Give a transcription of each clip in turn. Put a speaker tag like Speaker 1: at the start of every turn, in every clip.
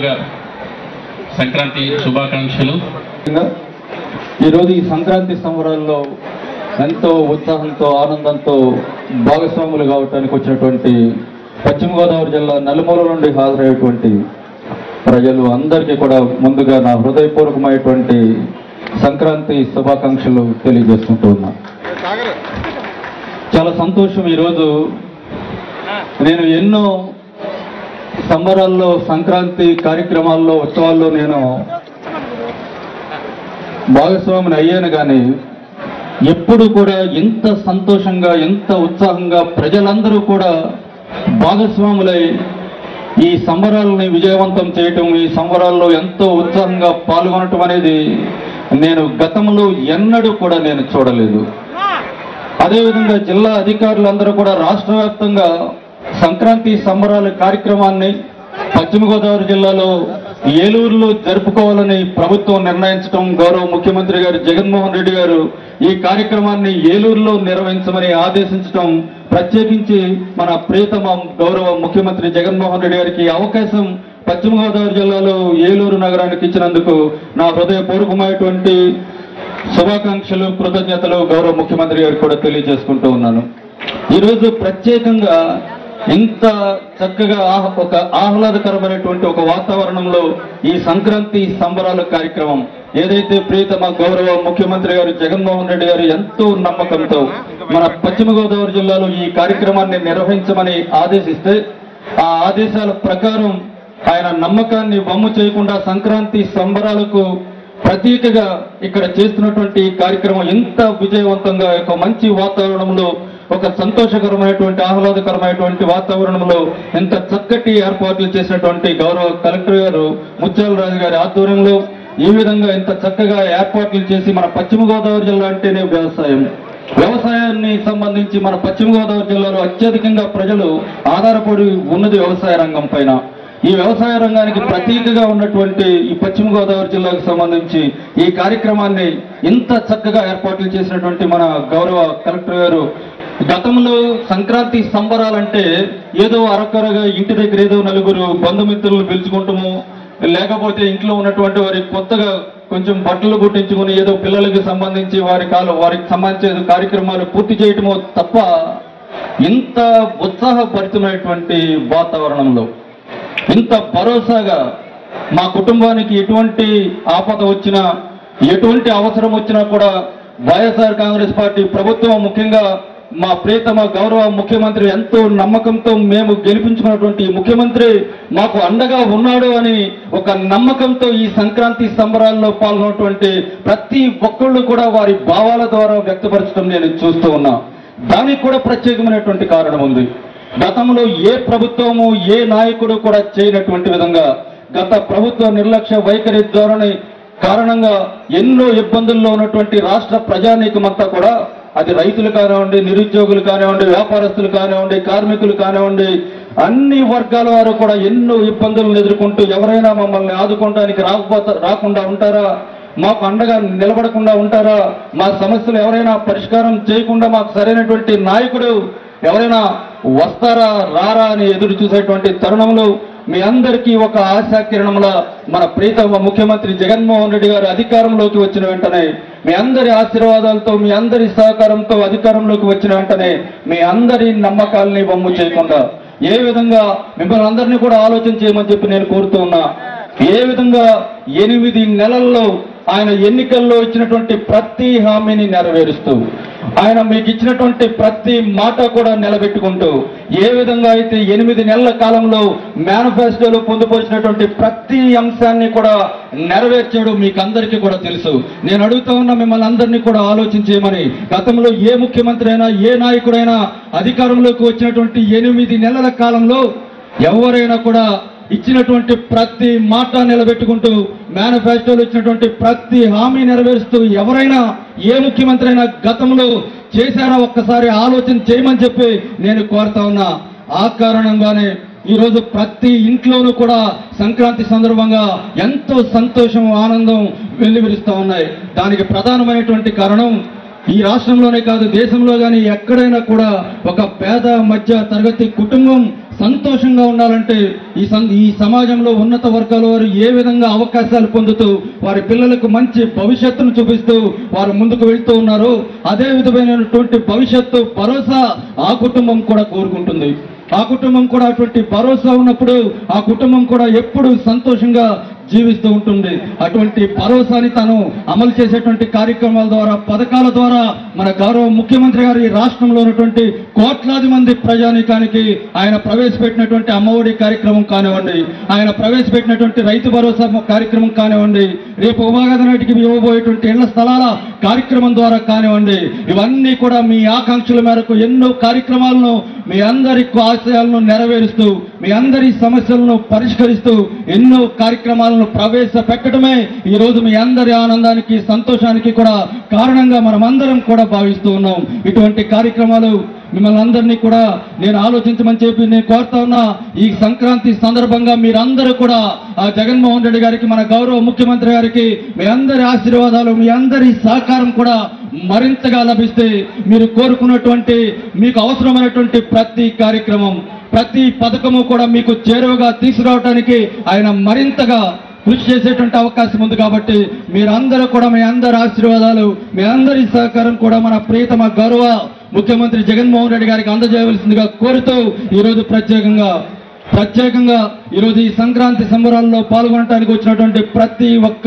Speaker 1: ముందుగా సంక్రాంతి శుభాకాంక్షలు.
Speaker 2: ఈరోజు ఈ సంక్రాంతి సంబరాల్లో ఎంతో ఉత్సాహంతో ఆనందంతో భాగస్వాములు కావడానికి వచ్చినటువంటి పశ్చిమ గోదావరి జిల్లా నలుమూల నుండి హాజరయ్యేటువంటి ప్రజలు అందరికీ కూడా ముందుగా నా హృదయపూర్వకమైనటువంటి సంక్రాంతి శుభాకాంక్షలు తెలియజేసుకుంటూ ఉన్నా. చాలా సంతోషం. ఈరోజు నేను ఎన్నో సంబరాల్లో, సంక్రాంతి కార్యక్రమాల్లో, ఉత్సవాల్లో నేను భాగస్వామిని అయ్యాను, కానీ ఎప్పుడు కూడా ఎంత సంతోషంగా, ఎంత ఉత్సాహంగా ప్రజలందరూ కూడా భాగస్వాములై ఈ సంబరాలని విజయవంతం చేయటం, ఈ సంబరాల్లో ఎంతో ఉత్సాహంగా పాల్గొనటం అనేది నేను గతంలో ఎన్నడూ కూడా నేను చూడలేదు. అదేవిధంగా జిల్లా అధికారులందరూ కూడా రాష్ట్ర వ్యాప్తంగా సంక్రాంతి సంబరాల కార్యక్రమాన్ని పశ్చిమ గోదావరి జిల్లాలో ఏలూరులో జరుపుకోవాలని ప్రభుత్వం నిర్ణయించడం, గౌరవ ముఖ్యమంత్రి గారు జగన్మోహన్ రెడ్డి గారు ఈ కార్యక్రమాన్ని ఏలూరులో నిర్వహించమని ఆదేశించడం, ప్రత్యేకించి మన ప్రియతమ గౌరవ ముఖ్యమంత్రి జగన్మోహన్ రెడ్డి గారికి అవకాశం పశ్చిమ గోదావరి జిల్లాలో ఏలూరు నగరానికి ఇచ్చినందుకు నా హృదయపూర్వకమైనటువంటి శుభాకాంక్షలు, కృతజ్ఞతలు గౌరవ ముఖ్యమంత్రి గారికి కూడా తెలియజేసుకుంటూ ఉన్నాను. ఈరోజు ప్రత్యేకంగా ఇంత చక్కగా ఒక ఆహ్లాదకరమైనటువంటి ఒక వాతావరణంలో ఈ సంక్రాంతి సంబరాల కార్యక్రమం ఏదైతే ప్రియతమ గౌరవ ముఖ్యమంత్రి గారు జగన్మోహన్ రెడ్డి గారు ఎంతో నమ్మకంతో మన పశ్చిమ గోదావరి జిల్లాలో ఈ కార్యక్రమాన్ని నిర్వహించమని ఆదేశిస్తే, ఆ ఆదేశాల ప్రకారం ఆయన నమ్మకాన్ని వమ్ము చేయకుండా సంక్రాంతి సంబరాలకు ప్రతీకగా ఇక్కడ చేస్తున్నటువంటి కార్యక్రమం ఎంత విజయవంతంగా ఒక మంచి వాతావరణంలో, ఒక సంతోషకరమైనటువంటి ఆహ్లాదకరమైనటువంటి వాతావరణంలో ఎంత చక్కటి ఏర్పాట్లు చేసినటువంటి గౌరవ కలెక్టర్ గారు ముత్యాల రాజు గారి ఆధ్వర్యంలో ఈ విధంగా ఇంత చక్కగా ఏర్పాట్లు చేసి, మన పశ్చిమ గోదావరి జిల్లా అంటేనే వ్యవసాయాన్ని సంబంధించి మన పశ్చిమ గోదావరి జిల్లాలో అత్యధికంగా ప్రజలు ఆధారపడి ఉన్నది వ్యవసాయ రంగం పైన. ఈ వ్యవసాయ రంగానికి ప్రతీకగా ఉన్నటువంటి ఈ పశ్చిమ గోదావరి జిల్లాకు సంబంధించి ఈ కార్యక్రమాన్ని ఇంత చక్కగా ఏర్పాట్లు చేసినటువంటి మన గౌరవ కలెక్టర్ గారు, గతంలో సంక్రాంతి సంబరాలంటే ఏదో అరకొరగా ఇంటి దగ్గర ఏదో నలుగురు బంధుమిత్రులను పిలుచుకుంటాము, లేకపోతే ఇంట్లో ఉన్నటువంటి వారికి కొత్తగా కొంచెం బట్టలు కుట్టించుకుని ఏదో పిల్లలకి సంబంధించి వారికి సంబంధించిన కార్యక్రమాలు పూర్తి చేయటమో తప్ప, ఇంత ఉత్సాహభరితమైనటువంటి వాతావరణంలో, ఇంత భరోసాగా మా కుటుంబానికి ఎటువంటి ఆపద వచ్చినా, ఎటువంటి అవసరం వచ్చినా కూడా వైఎస్ఆర్ కాంగ్రెస్ పార్టీ ప్రభుత్వం, ముఖ్యంగా మా ప్రియతమ గౌరవ ముఖ్యమంత్రి ఎంతో నమ్మకంతో మేము గెలిపించుకున్నటువంటి ముఖ్యమంత్రి మాకు అండగా ఉన్నాడు అని ఒక నమ్మకంతో ఈ సంక్రాంతి సంబరాల్లో పాల్గొన్నటువంటి ప్రతి ఒక్కళ్ళు కూడా వారి భావాల ద్వారా వ్యక్తపరచడం నేను చూస్తూ ఉన్నా. దానికి కూడా ప్రత్యేకమైనటువంటి కారణం ఉంది. గతంలో ఏ ప్రభుత్వము, ఏ నాయకుడు కూడా చేయనటువంటి విధంగా గత ప్రభుత్వ నిర్లక్ష్య వైఖరి ధోరణి కారణంగా ఎన్నో ఇబ్బందుల్లో ఉన్నటువంటి రాష్ట్ర ప్రజానీకమంతా కూడా, అది రైతులు కానివ్వండి, నిరుద్యోగులు కానివ్వండి, వ్యాపారస్తులు కానివ్వండి, కార్మికులు కానివ్వండి, అన్ని వర్గాల వారు కూడా ఎన్నో ఇబ్బందులను ఎదుర్కొంటూ ఎవరైనా మమ్మల్ని ఆదుకోవడానికి రాకుండా ఉంటారా, మాకు అండగా నిలబడకుండా ఉంటారా, మా సమస్యలు ఎవరైనా పరిష్కారం చేయకుండా మాకు సరైనటువంటి నాయకుడు ఎవరైనా వస్తారా రారా అని ఎదురు చూసేటువంటి తరుణంలో మీ అందరికీ ఒక ఆశాకిరణంలా మన ప్రియతమ ముఖ్యమంత్రి జగన్మోహన్ రెడ్డి గారు అధికారంలోకి వచ్చిన వెంటనే, మీ అందరి ఆశీర్వాదాలతో, మీ అందరి సహకారంతో అధికారంలోకి వచ్చిన వెంటనే మీ అందరి నమ్మకాలని వమ్ము చేయకుండా ఏ విధంగా మిమ్మల్ని అందరినీ కూడా ఆలోచన చేయమని చెప్పి నేను కోరుతూ ఉన్నా. ఏ విధంగా 8 నెలల్లో ఆయన ఎన్నికల్లో ఇచ్చినటువంటి ప్రతి హామీని నెరవేరుస్తూ, ఆయన మీకు ఇచ్చినటువంటి ప్రతి మాట కూడా నిలబెట్టుకుంటూ, ఏ విధంగా అయితే 8 నెలల కాలంలో మేనిఫెస్టోలో పొందుపరిచినటువంటి ప్రతి అంశాన్ని కూడా నెరవేర్చాడు మీకు అందరికీ కూడా తెలుసు. నేను అడుగుతా ఉన్నా మిమ్మల్ని అందరినీ కూడా ఆలోచించేయమని. గతంలో ఏ ముఖ్యమంత్రి అయినా, ఏ నాయకుడైనా అధికారంలోకి వచ్చినటువంటి 8 నెలల కాలంలో ఎవరైనా కూడా ఇచ్చినటువంటి ప్రతి మాట నిలబెట్టుకుంటూ, మేనిఫెస్టోలో ఇచ్చినటువంటి ప్రతి హామీ నెరవేరుస్తూ ఎవరైనా, ఏ ముఖ్యమంత్రి అయినా గతంలో చేశారా ఒక్కసారి ఆలోచన చేయమని చెప్పి నేను కోరుతా ఉన్నా. ఆ కారణంగానే ఈరోజు ప్రతి ఇంట్లోనూ కూడా సంక్రాంతి సందర్భంగా ఎంతో సంతోషం, ఆనందం వెల్లివిరుస్తూ ఉన్నాయి. దానికి ప్రధానమైనటువంటి కారణం ఈ రాష్ట్రంలోనే కాదు, దేశంలో కానీ ఎక్కడైనా కూడా ఒక పేద మధ్య తరగతి కుటుంబం సంతోషంగా ఉండాలంటే ఈ సమాజంలో ఉన్నత వర్గాల వారు ఏ విధంగా అవకాశాలు పొందుతూ వారి పిల్లలకు మంచి భవిష్యత్తును చూపిస్తూ వారు ముందుకు వెళ్తూ ఉన్నారో అదే విధమైనటువంటి భవిష్యత్తు భరోసా ఆ కుటుంబం కూడా కోరుకుంటుంది. ఆ కుటుంబం కూడా అటువంటి భరోసా ఉన్నప్పుడు ఆ కుటుంబం కూడా ఎప్పుడు సంతోషంగా జీవిస్తూ ఉంటుంది. అటువంటి భరోసాని తాను అమలు చేసేటువంటి కార్యక్రమాల ద్వారా, పథకాల ద్వారా మన గౌరవ ముఖ్యమంత్రి గారు ఈ రాష్ట్రంలో ఉన్నటువంటి కోట్లాది మంది ప్రజానీకానికి ఆయన ప్రవేశపెట్టినటువంటి అమ్మఒడి కార్యక్రమం కానివ్వండి, ఆయన ప్రవేశపెట్టినటువంటి రైతు భరోసా కార్యక్రమం కానివ్వండి, రేపు ఉగాది నాటికి ఇవ్వబోయేటువంటి ఇళ్ల స్థలాల కార్యక్రమం ద్వారా కానివ్వండి, ఇవన్నీ కూడా మీ ఆకాంక్షల మేరకు ఎన్నో కార్యక్రమాలను మీ అందరి ఆశయాలను నెరవేరుస్తూ మీ అందరి సమస్యలను పరిష్కరిస్తూ ఎన్నో కార్యక్రమాలను ప్రవేశపెట్టడమే ఈ రోజు మీ అందరి ఆనందానికి సంతోషానికి కూడా కారణంగా మనమందరం కూడా భావిస్తూ ఉన్నాం. ఇటువంటి కార్యక్రమాలు మిమ్మల్ని అందరినీ కూడా నేను ఆలోచించమని చెప్పి నేను కోరుతా ఉన్నా. ఈ సంక్రాంతి సందర్భంగా మీరందరూ కూడా ఆ జగన్మోహన్ రెడ్డి గారికి, మన గౌరవ ముఖ్యమంత్రి గారికి మీ అందరి ఆశీర్వాదాలు, మీ అందరి సహకారం కూడా మరింతగా లభిస్తే మీరు కోరుకున్నటువంటి మీకు అవసరమైనటువంటి ప్రతి కార్యక్రమం, ప్రతి పథకము కూడా మీకు చేరువగా తీసుకురావడానికి ఆయన మరింతగా కృషి చేసేటువంటి అవకాశం ఉంది. కాబట్టి మీరందరూ కూడా మీ అందరి ఆశీర్వాదాలు, మీ అందరి సహకారం కూడా మన ప్రియతమ గౌరవ ముఖ్యమంత్రి జగన్మోహన్ రెడ్డి గారికి అందజేయవలసిందిగా కోరుతూ ఈరోజు ప్రత్యేకంగా ఈరోజు ఈ సంక్రాంతి సంబరాల్లో పాల్గొనడానికి వచ్చినటువంటి ప్రతి ఒక్క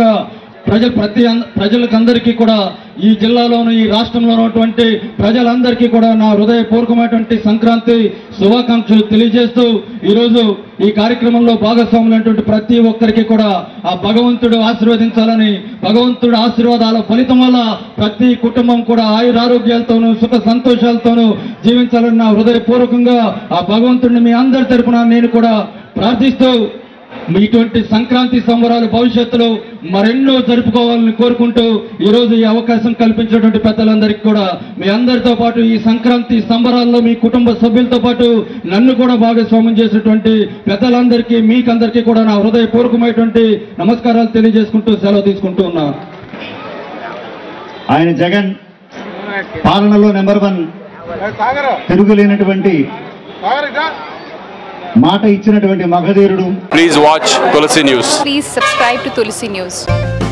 Speaker 2: ప్రజలకందరికీ కూడా, ఈ జిల్లాలోను ఈ రాష్ట్రంలో ఉన్నటువంటి ప్రజలందరికీ కూడా నా హృదయపూర్వకమైనటువంటి సంక్రాంతి శుభాకాంక్షలు తెలియజేస్తూ ఈరోజు ఈ కార్యక్రమంలో భాగస్వాములైనటువంటి ప్రతి ఒక్కరికి కూడా ఆ భగవంతుడు ఆశీర్వదించాలని, భగవంతుడు ఆశీర్వాదాల ఫలితం వల్ల ప్రతి కుటుంబం కూడా ఆయురారోగ్యాలతోనూ సుఖ సంతోషాలతోనూ జీవించాలని నా హృదయపూర్వకంగా ఆ భగవంతుడిని మీ అందరి తరపున నేను కూడా ప్రార్థిస్తూ ఇటువంటి సంక్రాంతి సంబరాలు భవిష్యత్తులో మరెన్నో జరుపుకోవాలని కోరుకుంటూ ఈరోజు ఈ అవకాశం కల్పించినటువంటి పెద్దలందరికీ కూడా, మీ అందరితో పాటు ఈ సంక్రాంతి సంబరాల్లో మీ కుటుంబ సభ్యులతో పాటు నన్ను కూడా భాగస్వామ్యం చేసినటువంటి పెద్దలందరికీ మీకందరికీ కూడా నా హృదయపూర్వకమైనటువంటి నమస్కారాలు తెలియజేసుకుంటూ సెలవు తీసుకుంటూ ఉన్నా.
Speaker 3: ఆయన జగన్ పాలనలో నెంబర్ 1 తిరుగులేనటువంటి మాట ఇచ్చినటువంటి మగధీరుడు.
Speaker 4: Please watch Tulsi News.
Speaker 5: Please subscribe to Tulsi News.